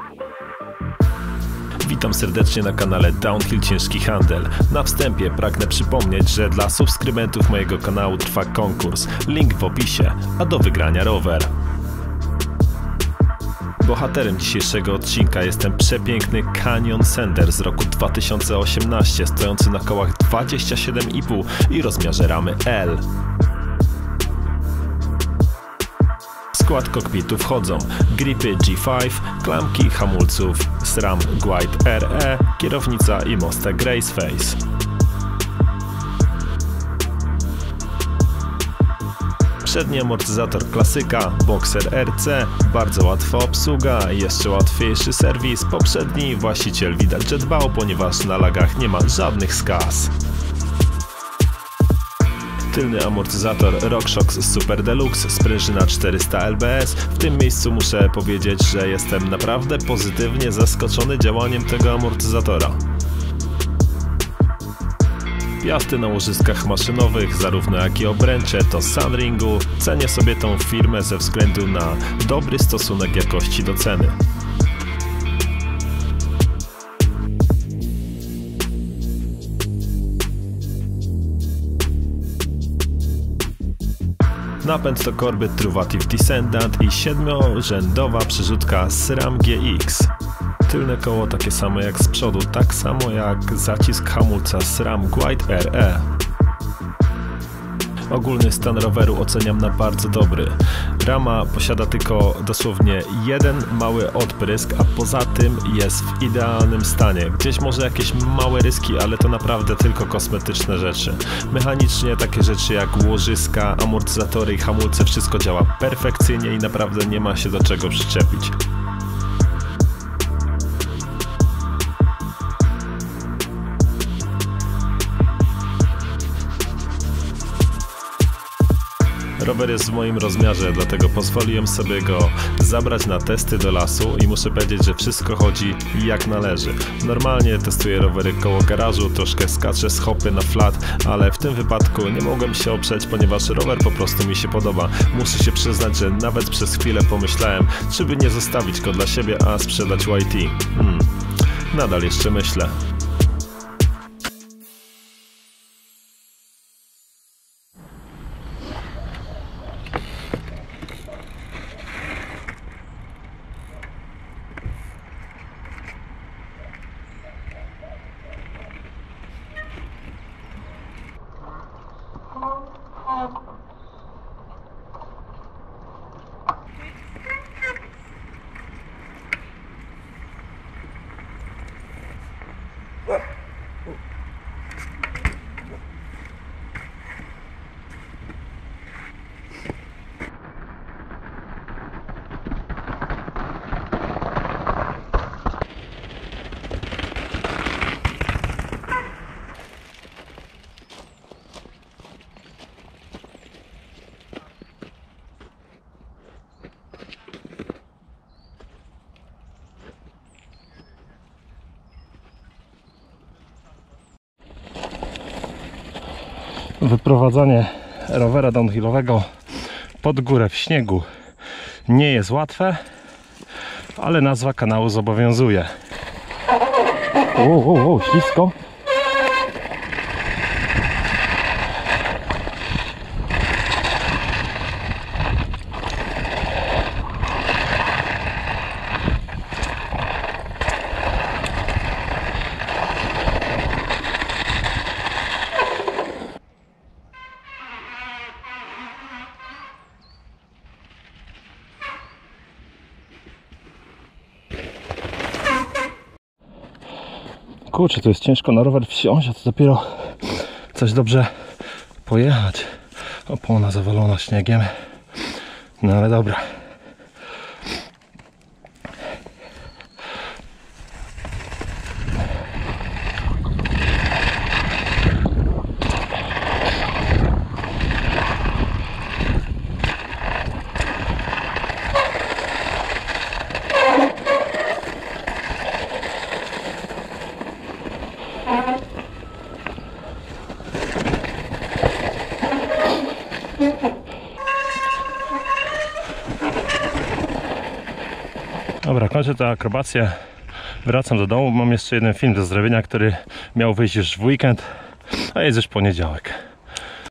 Witam serdecznie na kanale Downhill Ciężki Handel. Na wstępie pragnę przypomnieć, że dla subskrybentów mojego kanału trwa konkurs. Link w opisie, a do wygrania rower. Bohaterem dzisiejszego odcinka jest ten przepiękny Canyon Sender z roku 2018, stojący na kołach 27,5 i rozmiarze ramy L. W skład kokpitu wchodzą gripy G5, klamki hamulców SRAM Guide RE, kierownica i mostek Raceface. Przedni amortyzator klasyka, Boxer RC, bardzo łatwa obsługa, jeszcze łatwiejszy serwis. Poprzedni właściciel widać, że dbał, ponieważ na lagach nie ma żadnych skaz. Tylny amortyzator RockShox Super Deluxe, sprężyna 400 lbs. W tym miejscu muszę powiedzieć, że jestem naprawdę pozytywnie zaskoczony działaniem tego amortyzatora. Piasty na łożyskach maszynowych, zarówno jak i obręcze, to Sunringu. Cenię sobie tą firmę ze względu na dobry stosunek jakości do ceny. Napęd to korby Truvativ Descendant i 7-rzędowa przerzutka SRAM GX. Tylne koło takie samo jak z przodu, tak samo jak zacisk hamulca SRAM Guide RE. Ogólny stan roweru oceniam na bardzo dobry. Rama posiada tylko dosłownie jeden mały odprysk, a poza tym jest w idealnym stanie. Gdzieś może jakieś małe ryski, ale to naprawdę tylko kosmetyczne rzeczy. Mechanicznie takie rzeczy jak łożyska, amortyzatory i hamulce, wszystko działa perfekcyjnie i naprawdę nie ma się do czego przyczepić. Rower jest w moim rozmiarze, dlatego pozwoliłem sobie go zabrać na testy do lasu i muszę powiedzieć, że wszystko chodzi jak należy. Normalnie testuję rowery koło garażu, troszkę skaczę z hopy na flat, ale w tym wypadku nie mogłem się oprzeć, ponieważ rower po prostu mi się podoba. Muszę się przyznać, że nawet przez chwilę pomyślałem, czy by nie zostawić go dla siebie, a sprzedać YT. Nadal jeszcze myślę. Wyprowadzanie rowera downhillowego pod górę w śniegu nie jest łatwe, ale nazwa kanału zobowiązuje. Ślisko. Kurczę, to jest ciężko na rower wsiąść, a to dopiero coś dobrze pojechać. Opona zawalona śniegiem. No ale dobra. Dobra, kończę tę akrobację. Wracam do domu. Mam jeszcze jeden film do zrobienia, który miał wyjść już w weekend, a jest już poniedziałek.